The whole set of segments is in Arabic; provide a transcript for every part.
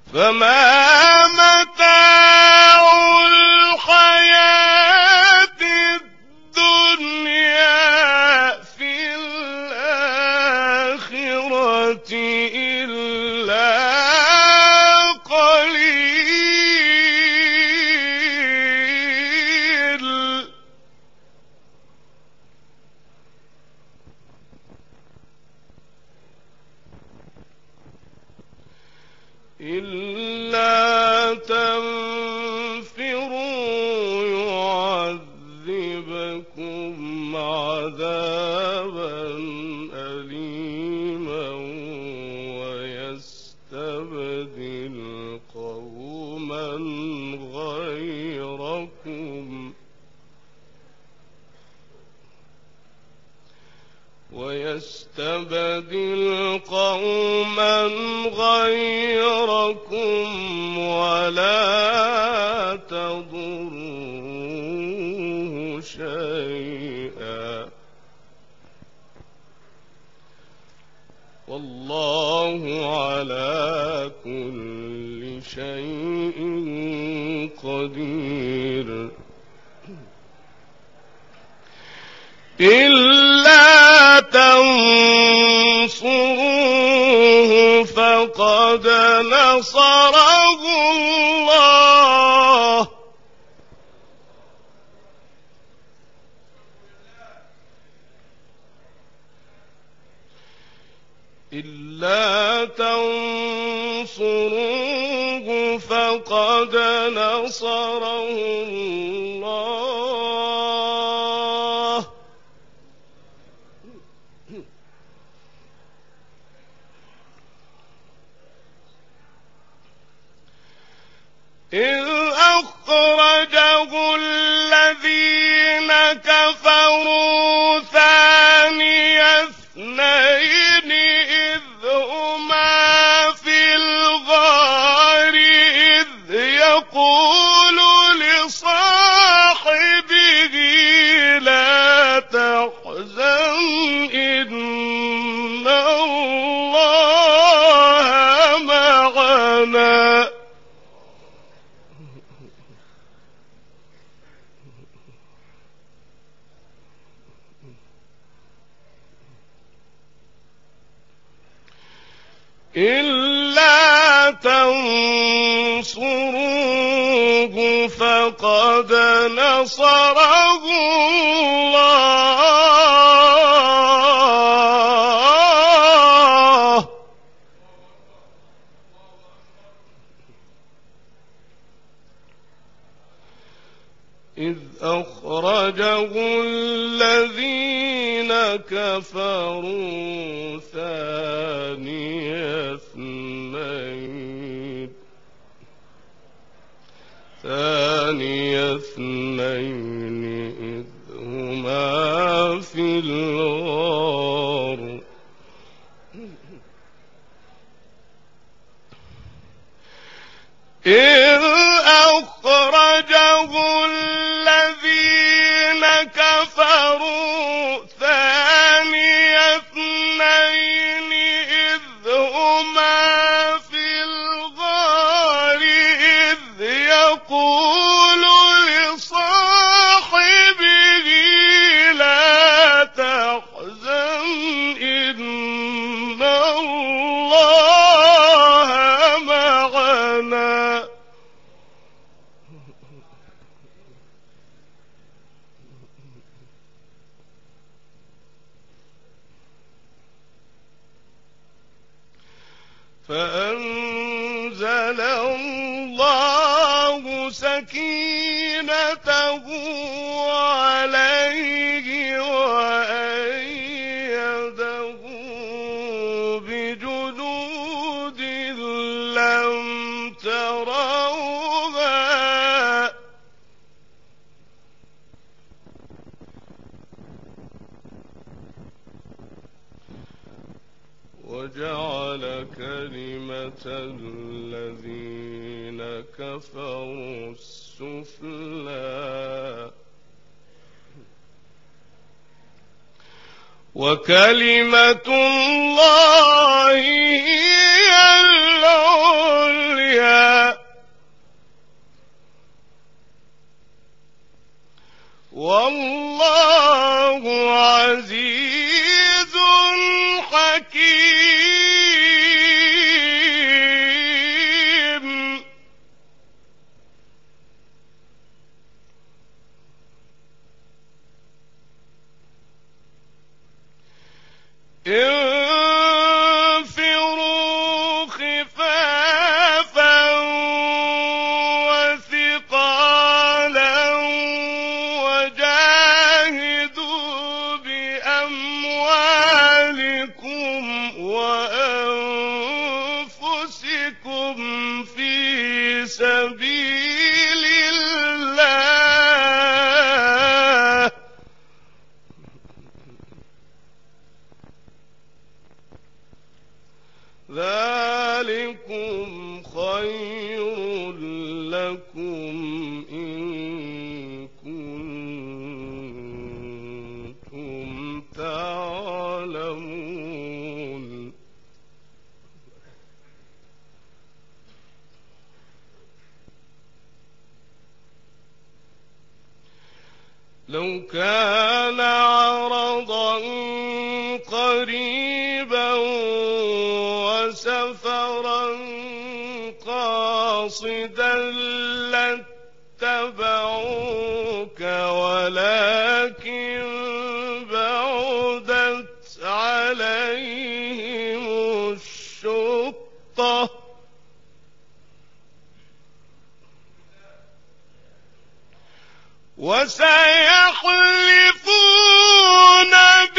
فما متاع الحياة الدنيا في الآخرة إلا قليل. إلا تنفروا يعذبكم عذابا أليما ويستبدل قوما غيركم ولا تضروه شيئا، والله على كل شيء قدير. إلا تنصروه فقد نصره الله، إلا تنصروه فقد نصره الله إذ أخرجه الذين كفروا ثاني اثنين إذ هما في الغار إذ يقول لصاحبه لا تحزن إن الله معنا. إلا تنصروه فقد نصره الله إذ أخرجه الذين كفروا ثاني اثنين إذ هما في الغار إذ أخرجه الذين كفروا ثاني اثنين إذ هما في الغار إذ يقول لصاحبه لا تحزن إن الله معنا. فأنزل الله سكينته عليه وأيده بجنود لم تروها وجعل كلمة الذين كفروا السفلى وكلمة الله هي العليا ذلكم خير لكم إن كنتم تعلمون. لو كان عرضا قريبا وسفرا قاصدا لاتبعوك ولكن بعدت عليهم الشقة وسيحلفون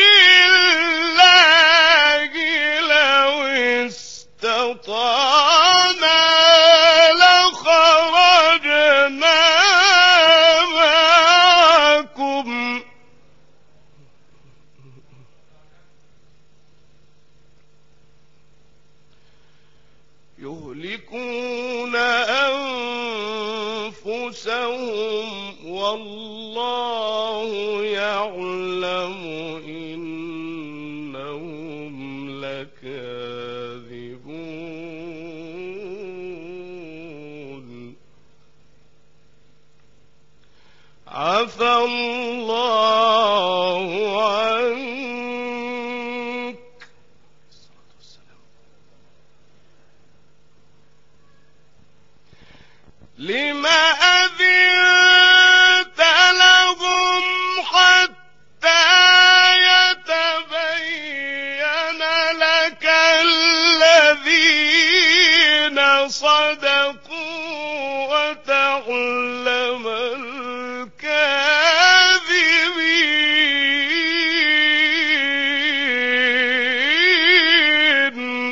بالله لو استطعنا لخرجنا معكم يهلكون أنفسهم والله يعلم إنهم لكاذبون. عفى الله عنك. لما أذنت لهم حتى يتبين لك الذين صدقوا وتعلم الكاذبين.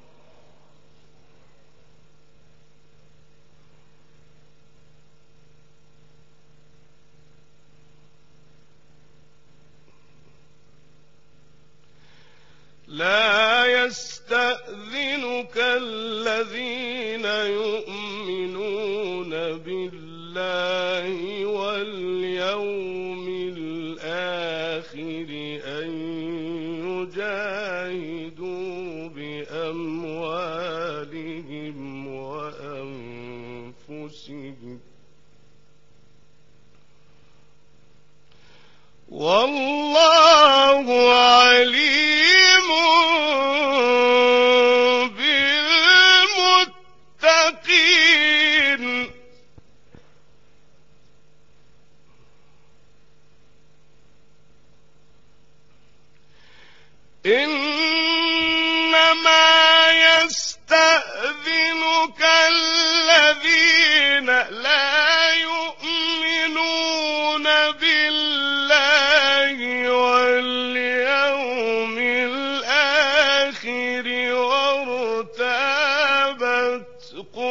لا يستأذنك الذين يؤمنون بالله واليوم الآخر أن يجاهدوا بأموالهم وأنفسهم والله عليم بالمتقين. إنما يستأذنك الذين لا يؤمنون بالله واليوم الآخر وارتابت قلوبهم